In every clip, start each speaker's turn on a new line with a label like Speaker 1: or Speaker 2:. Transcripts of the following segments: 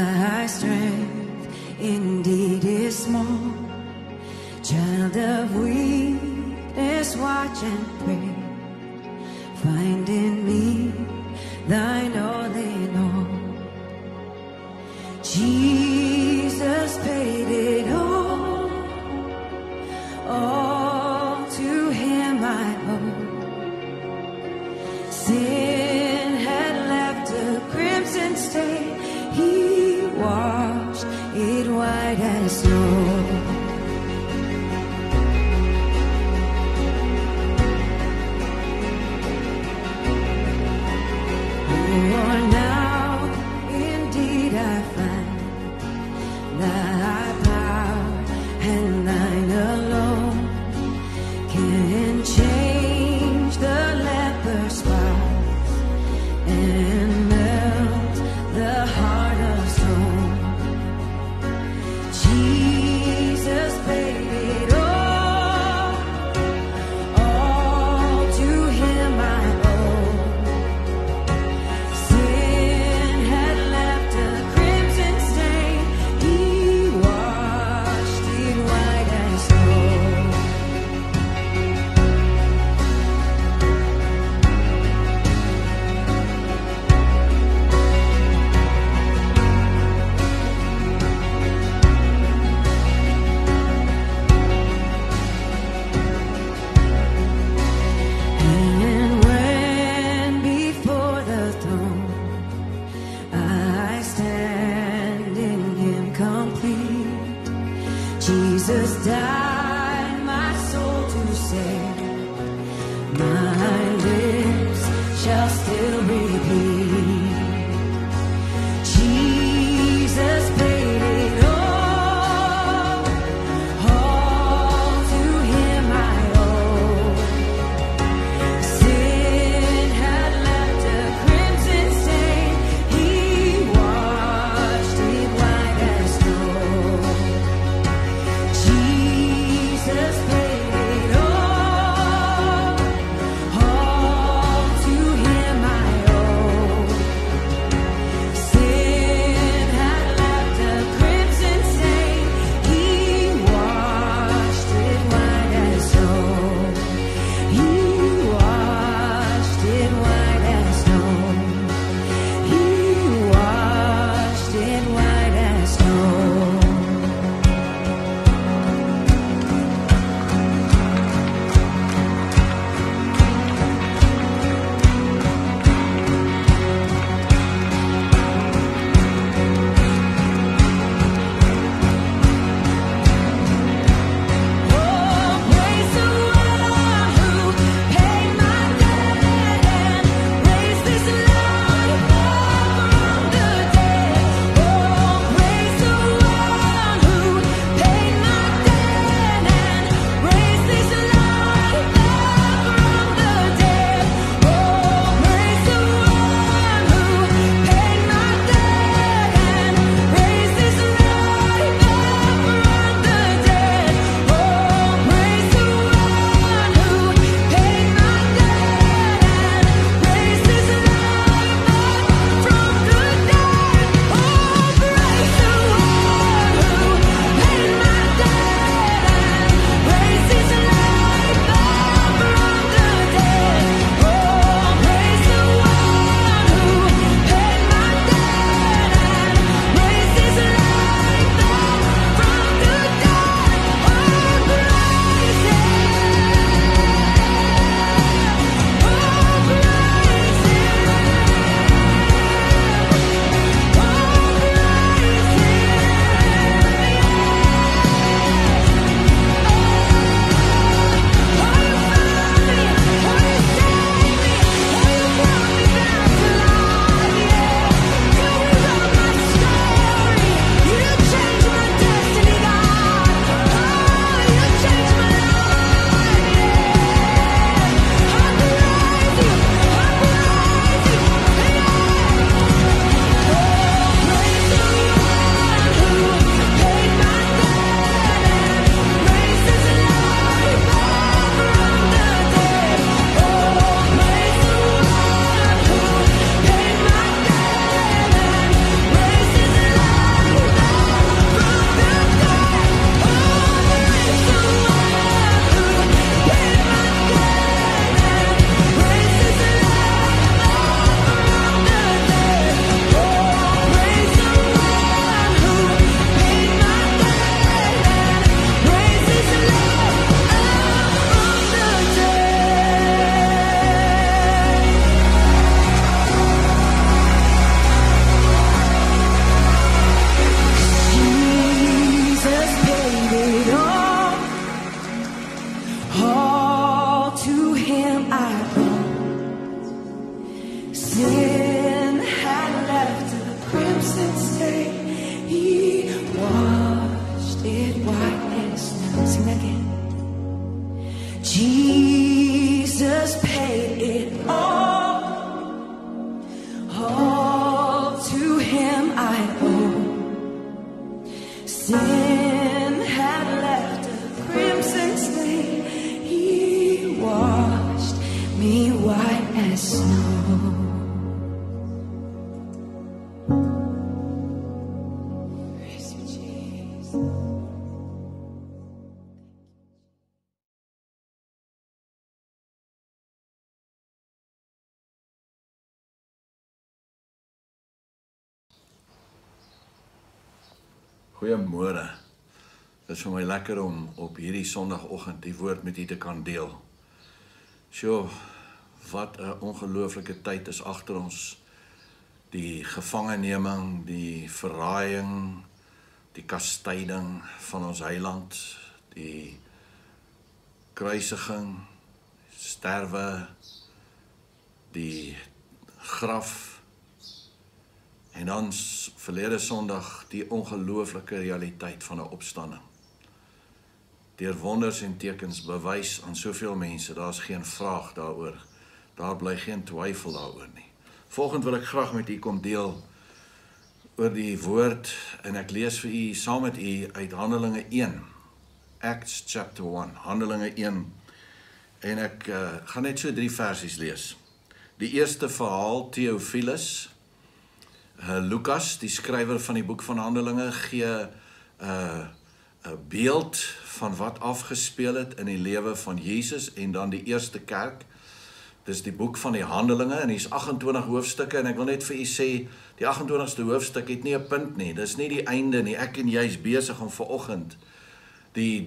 Speaker 1: Thy strength indeed is small. Child of weakness, watch and pray. Find in me thine all in all. Jesus paid it all to him I owe. Sin had left a crimson stain, he washed it white as snow. Jesus died my soul to save. My lips shall still repeat. Jesus paid it all to him I owe. Sin had left a crimson stain, he washed it white as snow. Jesus Sin had left a crimson stain. He washed me white as snow. Praise you, Jesus.
Speaker 2: Goeiemôre. Dit is vir my lekker om op hierdie Sondagoggend die woord met u te kan deel. Sjoe, wat 'n ongelooflike tyd is agter ons. Die gevangeneming, die verraaiing, die kastyding van ons heiland, die kruisiging, sterwe, die graf. En dan verlede Sondag die ongelooflike realiteit van 'n opstanding. Deur wonders en tekens bewys aan soveel mense, daar's geen vraag daaroor. Daar bly geen twyfel daaroor nie. Volgende wil ek graag met u kom deel oor die woord en ek lees vir u saam met u uit Handelinge 1. Acts chapter 1, Handelinge 1. En ek gaan net so 3 versies lees. Die eerste verhaal, Theophilus, Lukas, die skrywer van die boek van Handelinge, gee 'n beeld van wat afgespeel het in die lewe van Jesus en dan die eerste kerk. Dis die boek van die Handelinge en hier's 28 hoofstukke en ek wil net vir u sê, die 28ste hoofstuk het nie 'n punt nie. Dis nie die einde nie. Ek en jy is besig om vanoggend die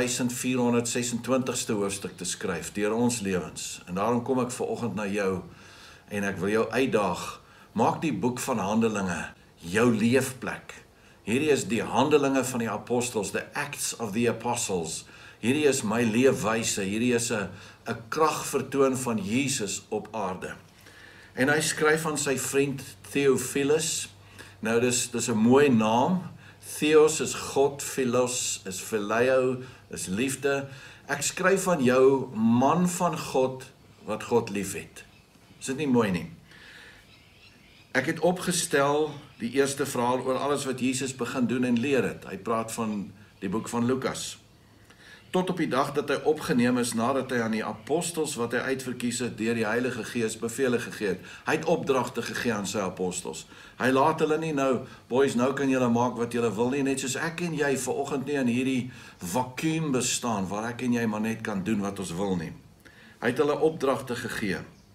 Speaker 2: 3426ste hoofstuk te skryf deur ons lewens. En daarom kom ek vanoggend na jou en ek wil jou uitdaag. Maak die boek van Handelinge jou leefplek. Hierdie is die Handelinge van die apostels, the Acts of the Apostles. Hierdie is my leefwyse, hierdie is 'n kragvertoon van Jesus op aarde. En hy skryf aan sy vriend Theophilus. Nou dis 'n mooi naam. Theos is God, philos is phileo, is liefde. Ek skryf aan jou, man van God, wat God liefhet. Is dit nie mooi nie? Ek het opgestel die eerste verhaal oor alles wat Jesus begin doen en leer het. Hy praat van die boek van Lukas. Tot op die dag dat hy opgeneem is nadat hy aan die apostels wat hy uitverkies het deur die Heilige Gees bevele gegee het. Hy het opdragte gegee aan sy apostels. Hy laat hulle nie nou, boys, nou kan julle maak wat julle wil nie, net soos ek en jy vanoggend nie in hierdie vakuum bestaan waar ek en jy maar net kan doen wat ons wil nie. Hy het hulle opdragte gegee.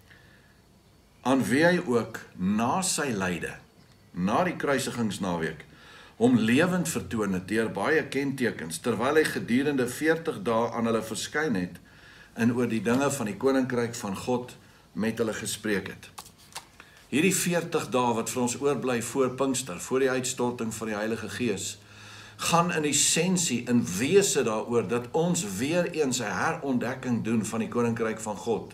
Speaker 2: Aan wie hy ook na sy lyde, na die kruisigingsnaweek, hom lewend vertoon het deur baie kentekens, terwyl hy gedurende 40 dae aan hulle verskyn het en oor die dinge van die koninkryk van God met hulle gespreek het. Hierdie 40 dae wat vir ons oorbly voor Pinkster, voor die uitstorting van die Heilige Gees, gaan in essensie in wese daaroor dat ons weer eens 'n herontdekking doen van die koninkryk van God.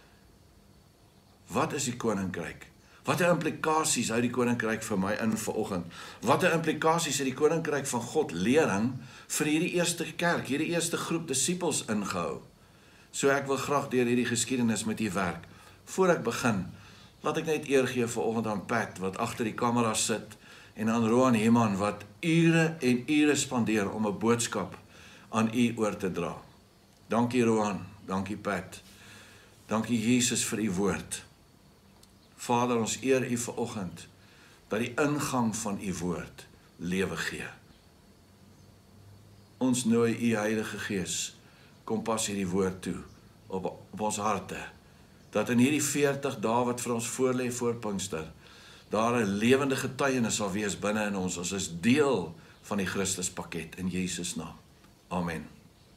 Speaker 2: Wat is die koninkryk? Watter implikasies hou die koninkryk vir my in vanoggend? Watter implikasies het die koninkryk van God lering vir hierdie eerste kerk, hierdie eerste groep disippels ingehou? So ek wil graag deur hierdie geskiedenis met u werk. Voor ek begin, laat ek net eer gee vanoggend aan Pat wat agter die kamera sit en aan Roan Heman wat ure en ure spandeer om 'n boodskap aan u oor te dra. Dankie Roan, dankie Pat. Dankie Jesus vir u woord. Vader, ons eer u vanoggend dat die ingang van u woord lewe gee. Ons nooi u Heilige Gees, kom pas hierdie woord toe op ons harte, dat in hierdie 40 dae wat vir ons voorlê voor Pinkster, daar 'n lewende getuienis sal wees binne in ons. Ons is deel van die Christuspakket in Jesus naam. Amen.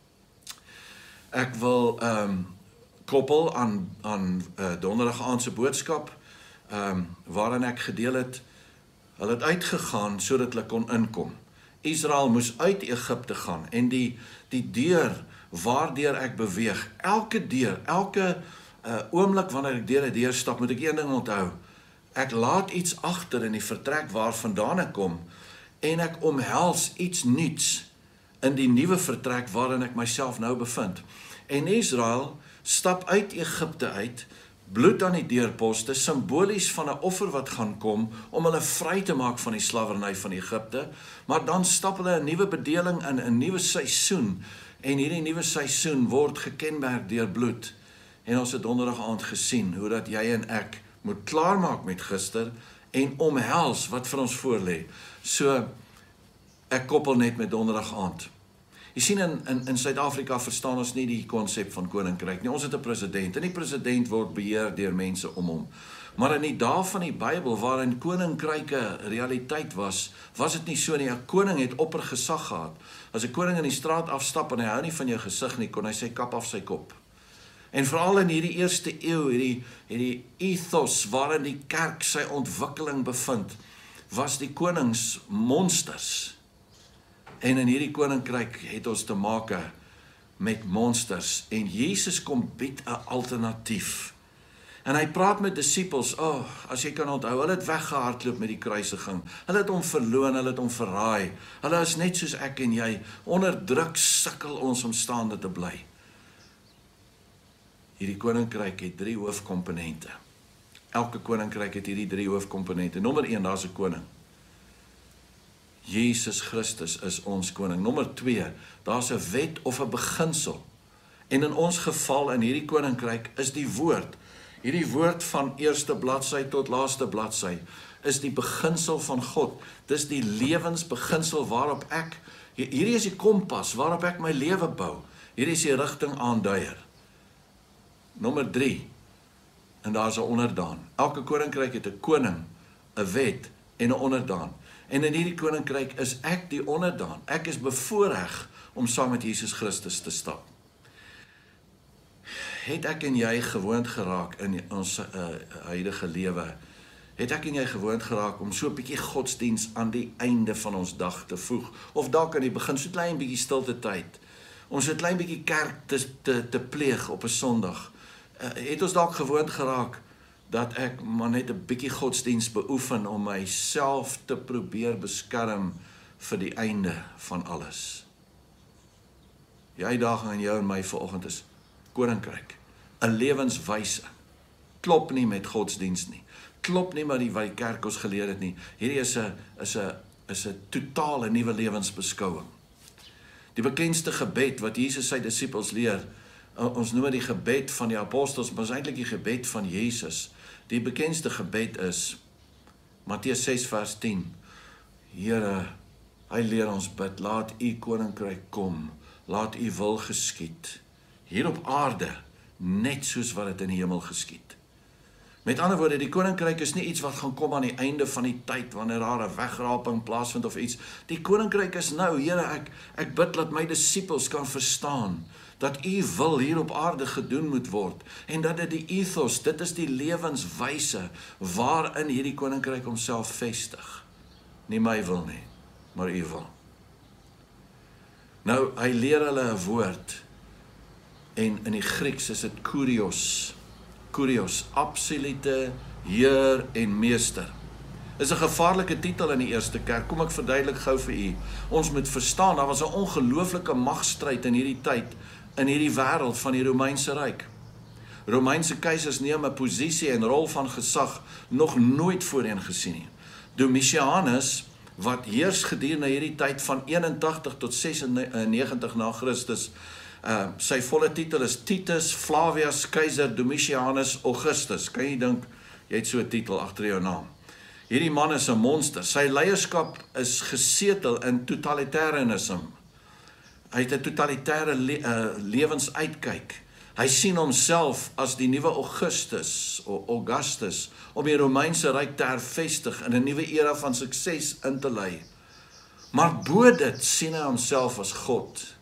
Speaker 2: Ek wil koppel aan donderdag aand se boodskap, waarin ek gedeel het, hulle het uitgegaan sodat hulle kon inkom. Israel moes uit Egipte gaan en die deur waardeur ek beweeg, elke deur, elke oomblik wanneer ek deur 'n deur stap, moet ek een ding onthou. Ek laat iets agter in die vertrek waarvandaan ek kom en ek omhels iets nuuts in die nuwe vertrek waarin ek myself nou bevind. En Israel stap uit Egipte uit, bloed aan die deurposte, simbolies van 'n offer wat gaan kom, om hulle vry te maak van die slawerny van Egipte, maar dan stap hulle 'n nuwe bedeling in, 'n nuwe seisoen, en hierdie nuwe seisoen word gekenmerk deur bloed. En ons het donderdag aand gesien, hoe dat jy en ek moet klaarmaak met gister, en omhels wat vir ons voorlê. So, ek koppel net met donderdag aand. Jy sien, in Suid-Afrika verstaan ons nie die konsep van koninkryk nie. Ons het 'n president, en die president word beheer deur mense om hom. Maar in die dae van die Bybel, waarin koninkryke realiteit was, was dit nie so nie. 'n Koning het oppergesag gehad. As 'n koning in die straat afstap en hy hou nie van jou gesig nie, kon hy sy kap af sy kop. En veral in hierdie eerste eeu, hierdie ethos waarin die kerk sy ontwikkeling bevind, was die konings monsters. En in hierdie koninkryk het ons te make met monsters, en Jesus kom bied 'n alternatief. En hy praat met disippels, as jy kan onthou, hulle het weggehardloop met die kruisiging, hulle het hom verloon, hulle het hom verraai, hulle is net soos ek en jy, onder druk sukkel ons om staande te bly. Hierdie koninkryk het 3 hoofkomponente. Elke koninkryk het hierdie 3 hoofkomponente. Nommer 1, daar's 'n koning. Jesus Christus is ons koning. Nommer 2, daar's 'n wet of 'n beginsel. En in ons geval in hierdie koninkryk is die woord. Hierdie woord van eerste bladsy tot laaste bladsy is die beginsel van God. Dis die lewensbeginsel waarop ek, hierdie is die kompas waarop ek my lewe bou. Hierdie is die rigtingaanduier. Nommer 3, en daar's 'n onderdaan. Elke koninkryk het 'n koning, 'n wet en 'n onderdaan. En in hierdie koninkryk is ek die onderdaan. Ek is bevoorreg om saam met Jesus Christus te stap. Het ek en jy gewoond geraak in ons huidige lewe? Het ek en jy gewoond geraak om so 'n bietjie godsdiens aan die einde van ons dag te voeg? Of dalk aan die begin, so 'n klein bietjie stilte tyd. Om so 'n klein bietjie kerk te pleeg op 'n Sondag. Het ons dalk gewoond geraak dat ek maar net 'n bietjie godsdiens beoefen om myself te probeer beskerm vir die einde van alles. Die uitdaging aan jou en my vanoggend is koninkryk, 'n lewenswyse. Klop nie met godsdiens nie. Klop nie met wat die kerk ons geleer het nie. Hierdie is 'n totale nuwe lewensbeskouing. Die bekendste gebed wat Jesus sy disippels leer, ons noem die gebed van die apostels, maar is eintlik die gebed van Jesus. Die bekendste gebed is Matteus 6 vers 10. Here, hy leer ons bid, laat u koninkryk kom, laat u wil geskied, hier op aarde, net soos wat dit in die hemel geskied. Met ander woorde, die koninkryk is nie iets wat gaan kom aan die einde van die tyd, wanneer daar 'n wegraping plaasvind of iets. Die koninkryk is nou, Here, ek bid dat my disippels kan verstaan, dat u wil hier op aarde gedoen moet word, en dat dit die ethos, dit is die lewenswyse, waarin hierdie koninkryk homself vestig. Nie my wil nie, maar u wil. Nou, hy leer hulle 'n woord, en in die Grieks is dit kurios, absolute Heer en Meester. Is 'n gevaarlike titel in die eerste kerk. Kom ek verduidelik gou vir u. Ons moet verstaan, daar was 'n ongelooflike magstryd in hierdie tyd, in hierdie wêreld van die Romeinse Ryk. Romeinse keisers neem 'n posisie en rol van gesag nog nooit voorheen gesien nie. Domitianus, wat heers gedurende hierdie tyd van 81 tot 96 na Christus, sy volle titel is Titus Flavius Keizer Domitianus Augustus. Kan jy dink, jy het so 'n titel agter jou naam. Hierdie man is 'n monster. Sy leierskap is gesetel in totalitarianism. Hy het 'n totalitêre lewensuitkyk. Hy sien homself as die nuwe Augustus om die Romeinse Ryk te hervestig en 'n nuwe era van sukses in te lei. Maar bo dit sien hy homself as God.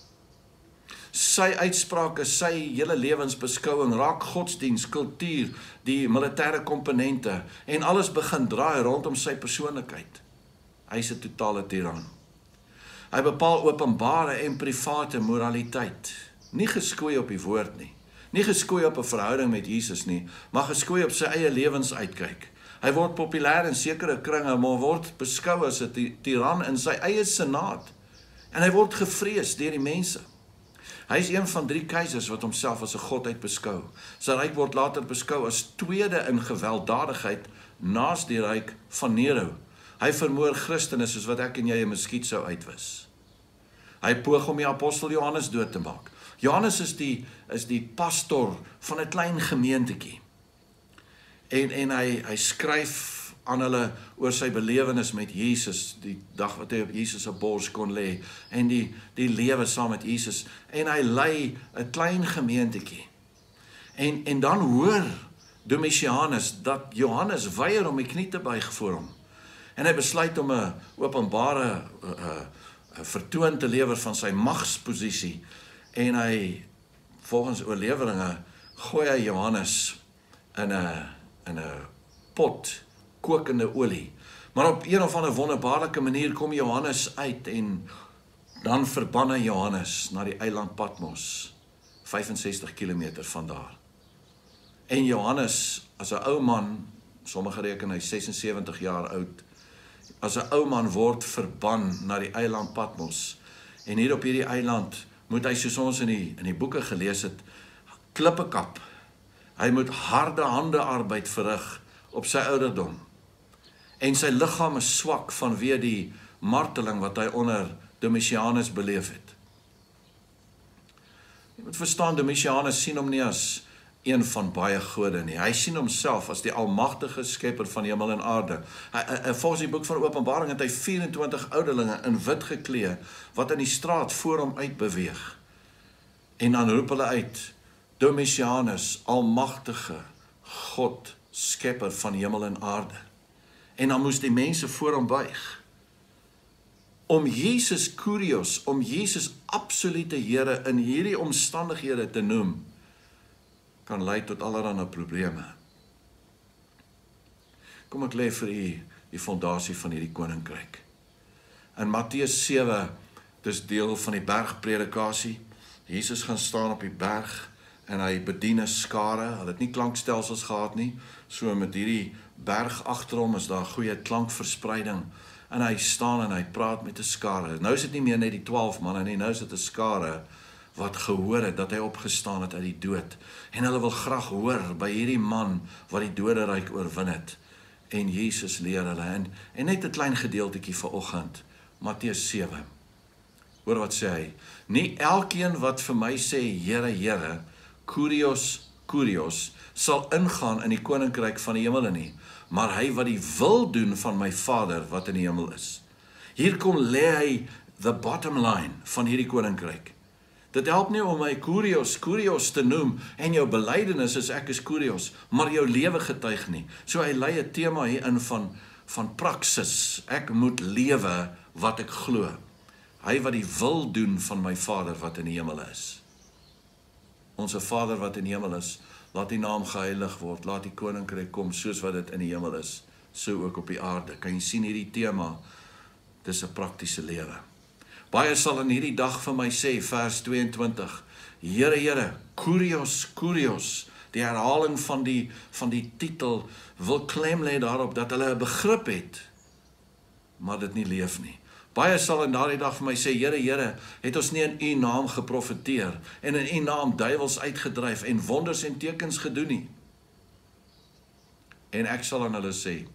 Speaker 2: Sy uitsprake, sy hele lewensbeskouing raak godsdiens, kultuur, die militêre komponente, en alles begin draai rondom sy persoonlikheid. Hy is 'n totale tiran. Hy bepaal openbare en private moraliteit, nie geskoei op die woord nie, nie geskoei op 'n verhouding met Jesus nie, maar geskoei op sy eie lewensuitkyk. Hy word populêr in sekere kringe, maar word beskou as 'n tiran in sy eie senaat, en hy word gevrees deur die mense. Hy is een van 3 keisers wat homself as 'n godheid beskou. Sy ryk word later beskou as tweede in gewelddadigheid naas die ryk van Nero. Hy vermoor Christene soos wat ek en jy 'n muskiet sou uitwis. Hy poog om die apostel Johannes dood te maak. Johannes is die pastor van 'n klein gemeentetjie. En hy skryf aan hulle oor sy belewenis met Jesus, die dag wat hy op Jesus se bors kon lê, en die lewe saam met Jesus, en hy lei 'n klein gemeentetjie. En dan hoor Domitianus dat Johannes weier om die knie te buig voor hom. En hy besluit om 'n openbare vertoon te lewer van sy magsposisie, en hy, volgens oorleweringe, gooi hy Johannes in 'n pot kokende olie. Maar op een of ander wonderbaarlike manier kom Johannes uit, en dan verban hy Johannes na die eiland Patmos, 65 kilometer vandaar. En Johannes, as 'n ou man, sommige reken hy 76 jaar oud, as 'n ou man word verban na die eiland Patmos. En hier op hierdie eiland moet hy, soos ons in die boeke gelees het, klippe kap. Hy moet harde hande arbeid verrig op sy ouderdom. En sy liggaam is swak vanweë die marteling wat hy onder Domitianus beleef het. Jy moet verstaan, Domitianus sien hom nie as een van baie gode nie. Hy sien homself as die almagtige skepper van hemel en aarde. Volgens die boek van Openbaring het hy 24 ouderlinge in wit geklee, wat in die straat voor hom uitbeweeg. En dan roep hulle uit, Domitianus, almagtige God, skepper van hemel en aarde. En dan moes die mense voor hom buig. Om Jesus Kurios, om Jesus absolute Here in hierdie omstandighede te noem, kan lei tot allerlei probleme. Kom ek lê vir u die fondasie van hierdie koninkryk. In Matteus 7, dis deel van die bergpredikasie. Jesus gaan staan op die berg en hy bedien 'n skare. Hulle het nie klankstelsels gehad nie. So met hierdie berg agter hom is daar goeie klankverspreiding. En hy staan en hy praat met 'n skare. Nou is dit nie meer net die 12 manne nie, nou is dit 'n skare wat gehoor het dat hy opgestaan het uit die dood. En hulle wil graag hoor by hierdie man wat die doderyk oorwin het. En Jesus leer hulle. En net 'n klein gedeeltetjie vanoggend, Matteus 7. Hoor wat sê hy? Nie elkeen wat vir my sê, Here, Here, Kurios, Kurios, sal ingaan in die koninkryk van die hemele nie, maar hy wat die wil doen van my Vader wat in die hemel is. Hier kom lê hy the bottom line van hierdie koninkryk. Dit help nie om my Kurios, Kurios te noem en jou belydenis is ek is Kurios, maar jou lewe getuig nie. So hy lei 'n tema hier in van praksis. Ek moet lewe wat ek glo. Hy wat die wil doen van my Vader wat in die hemel is. Onse Vader wat in die hemel is, laat die naam geheilig word, laat die koninkryk kom soos wat dit in die hemel is, so ook op die aarde. Kan jy sien hierdie tema? Dis 'n praktiese lewe. Baie sal in hierdie dag vir my sê, vers 22, Here, Here, Kurios, Kurios, die herhaling van die titel wil klem lê daarop dat hulle 'n begrip het, maar dit nie leef nie. Baie sal in daardie dag vir my sê, Here, Here, het ons nie in u naam geprofeteer en in u naam duiwels uitgedryf en wonders en tekens gedoen nie. En ek sal aan hulle sê,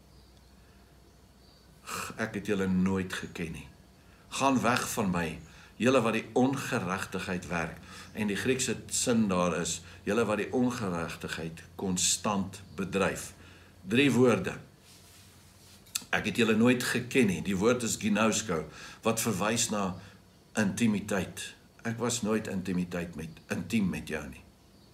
Speaker 2: ek het julle nooit geken nie. Gaan weg van my, julle wat die ongeregtigheid werk. En die Griekse sin daar is, julle wat die ongeregtigheid konstant bedryf. 3 woorde. Ek het julle nooit geken nie. Die woord is ginosko, wat verwys na intimiteit. Ek was nooit intiem met jou nie.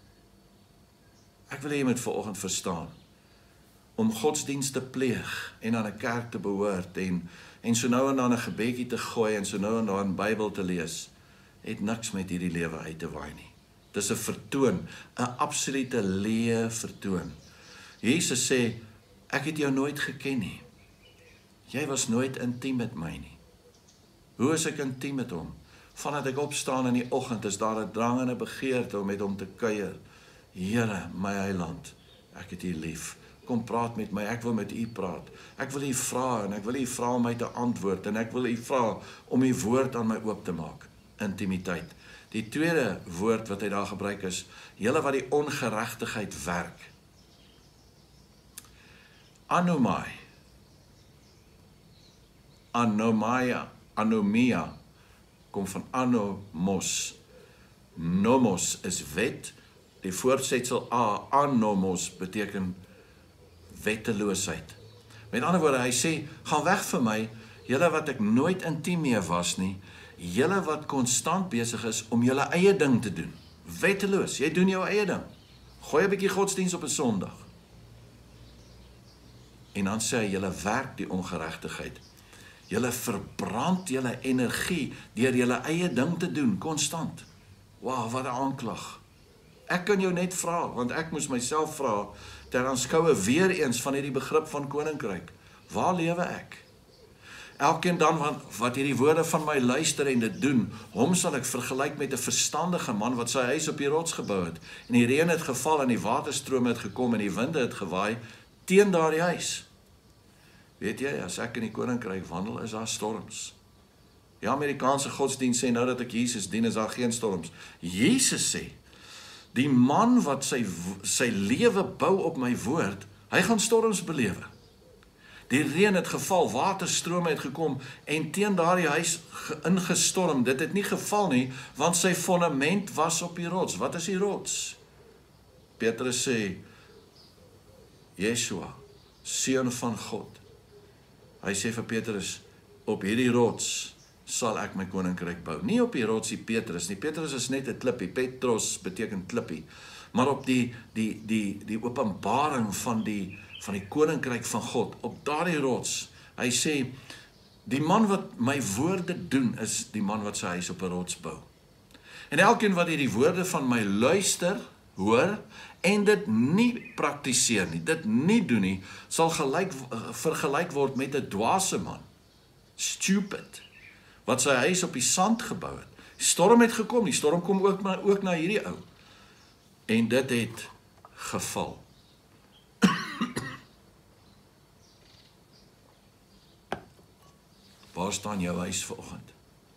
Speaker 2: Ek wil hê jy moet vanoggend verstaan, om godsdienst te pleeg en aan 'n kerk te behoort en so nou en dan 'n gebedjie te gooi en so nou en dan 'n Bybel te lees, het niks met hierdie lewe uit te waai nie. Dis 'n vertoon, 'n absolute leë vertoon. Jesus sê, ek het jou nooit geken nie. Jy was nooit intiem met my nie. Hoe is ek intiem met hom? Vandat ek opstaan in die oggend, is daar 'n drang en 'n begeerte om met hom te kuier. Here, my heiland, ek het u lief. Kom praat met my, ek wil met u praat. Ek wil u vra en ek wil u vra om my te antwoord en ek wil u vra om u woord aan my oop te maak. Intimiteit. Die tweede woord wat hy daar gebruik is, julle wat die ongeregtigheid werk. Anomai. Anomia, kom van anomos. Nomos is wet, die voortsetsel anomos beteken wetteloosheid. Met ander woorde, hy sê, gaan weg vir my, julle wat ek nooit intiem mee was nie, julle wat konstant besig is om julle eie ding te doen. Wetteloos, jy doen jou eie ding. Gooi 'n bietjie godsdiens op 'n Sondag. En dan sê hy, julle werk die ongeregtigheid. Julle verbrand julle energie deur julle eie ding te doen, konstant. Wow, wat 'n aanklag. Ek kan jou net vra, want ek moes myself vra, ter aanskoue weer eens van hierdie begrip van koninkryk. Waar lewe ek? Elkeen dan wat hierdie woorde van my luister en dit doen, hom sal ek vergelyk met 'n verstandige man wat sy huis op die rots gebou het. En die reën het geval en die waterstrome het gekom en die winde het gewaai teen daardie huis. Weet jy, as ek in die koninkryk wandel, is daar storms. Die Amerikaanse godsdienst sê nou dat ek Jesus dien, is daar geen storms. Jesus sê, die man wat sy lewe bou op my woord, hy gaan storms belewe. Die reën het geval, waterstrome het gekom en teen daardie huis ingestorm. Dit het nie geval nie, want sy fondament was op die rots. Wat is die rots? Petrus sê, Yeshua, Seun van God. Hy sê vir Petrus, op hierdie rots sal ek my koninkryk bou. Nie op die rots die Petrus nie. Petrus is net 'n klippie. Petros beteken klippie. Maar op die openbaring van die koninkryk van God, op daardie rots. Hy sê, die man wat my woorde doen, is die man wat sy huis op 'n rots bou. En elkeen wat hierdie woorde van my luister, hoor, en dit nie praktiseer nie, dit nie doen nie, sal vergelyk word met 'n dwaase man. Stupid. Wat sy huis op die sand gebou het. Die storm het gekom, die storm kom ook na hierdie ou. En dit het geval. Waar staan jou huis vanoggend?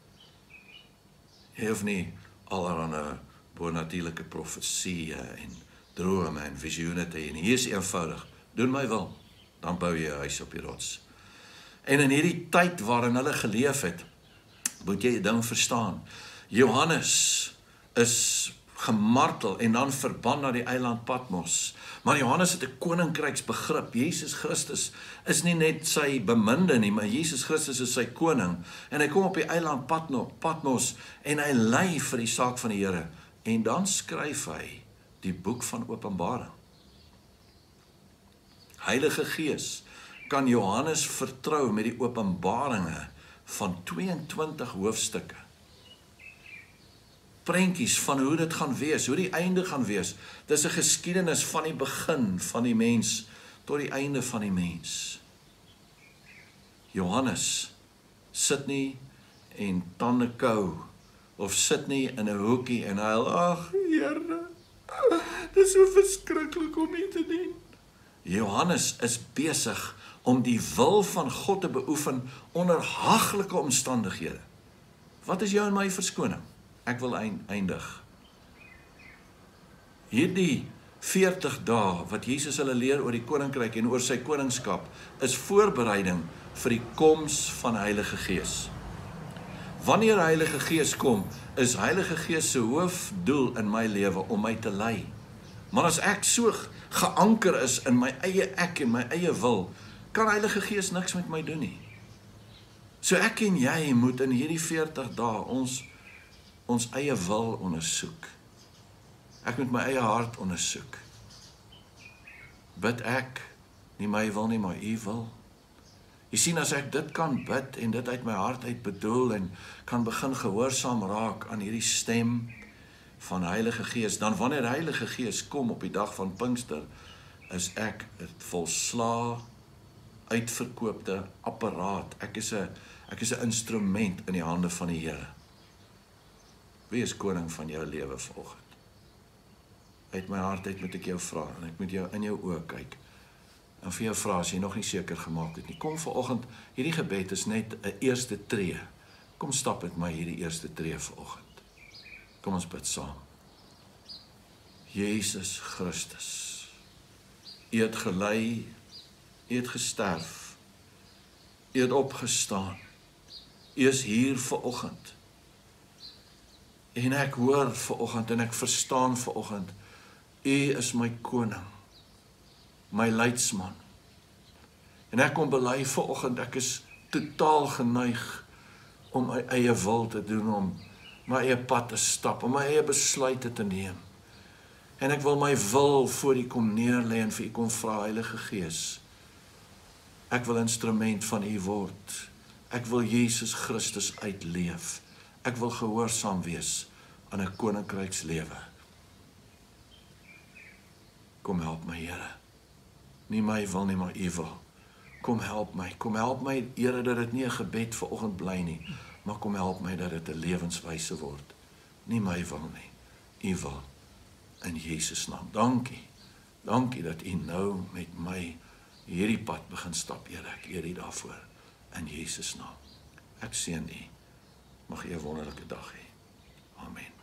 Speaker 2: Jy hoef nie allerhande bonatuurlike profesieë en drome en visioene te hê. Hier is eenvoudig, doen my wil, dan bou jy 'n huis op die rots. En in hierdie tyd waarin hulle geleef het, moet jy 'n ding verstaan. Johannes is gemartel en dan verban na die eiland Patmos. Maar Johannes het 'n koninkryksbegrip. Jesus Christus is nie net sy beminde nie, maar Jesus Christus is sy koning. En hy kom op die eiland Patmos en hy ly vir die saak van die Here. En dan skryf hy die boek van Openbaring. Heilige Gees kan Johannes vertrou met die openbaringe van 22 hoofstukke. Prentjies van hoe dit gaan wees, hoe die einde gaan wees. Dis 'n geskiedenis van die begin van die mens tot die einde van die mens. Johannes sit nie en tande kou of sit nie in 'n hoekie en huil, ag Here, dis so verskriklik om U te dien. Johannes is besig om die wil van God te beoefen onder haglike omstandighede. Wat is jou en my verskoning? Ek wil eindig. Hierdie 40 dae wat Jesus hulle leer oor die koninkryk en oor sy koningskap is voorbereiding vir die koms van Heilige Gees. Wanneer Heilige Gees kom, is Heilige Gees se hoofdoel in my lewe om my te lei. Maar as ek so geanker is in my eie ek en my eie wil, kan Heilige Gees niks met my doen nie. So ek en jy moet in hierdie 40 dae ons eie wil ondersoek. Ek moet my eie hart ondersoek. Bid ek, nie my wil nie, maar U wil. Jy sien, as ek dit kan bid en dit uit my hart uit bedoel en kan begin gehoorsaam raak aan hierdie stem van Heilige Gees, dan wanneer Heilige Gees kom op die dag van Pinkster, is ek 'n volslae uitverkoopte apparaat. Ek is 'n instrument in die hande van die Here. Wie is koning van jou lewe vanoggend? Uit my hart uit moet ek jou vra, en ek moet jou in jou oë kyk, en vir jou vra, as jy nog nie seker gemaak het nie, kom vanoggend, hierdie gebed is net 'n eerste tree, kom stap met my hierdie eerste tree vanoggend. Kom ons bid saam. Jesus Christus, U het gelei, U het gesterf, U het opgestaan, U is hier vanoggend. En ek hoor vanoggend en ek verstaan vanoggend, U is my koning, my leidsman. En ek kom bely vanoggend, ek is totaal geneig om my eie wil te doen, om my eie pad te stap, om my eie besluite te neem. En ek wil my wil voor U kom neerlê en vir U kom vra, Heilige Gees. Ek wil instrument van U word. Ek wil Jesus Christus uitleef. Ek wil gehoorsaam wees aan 'n koninkrykslewe. Kom help my, Here. Nie my wil nie, maar U wil. Kom help my, Here, dat dit nie 'n gebed vanoggend bly nie, maar kom help my dat dit 'n lewenswyse word. Nie my wil nie, U wil. In Jesus naam. Dankie dat U nou met my hierdie pad begin stap, Here. Ek eer U daarvoor. In Jesus naam. Ek seën U. Mag U 'n wonderlike dag hê. Amen.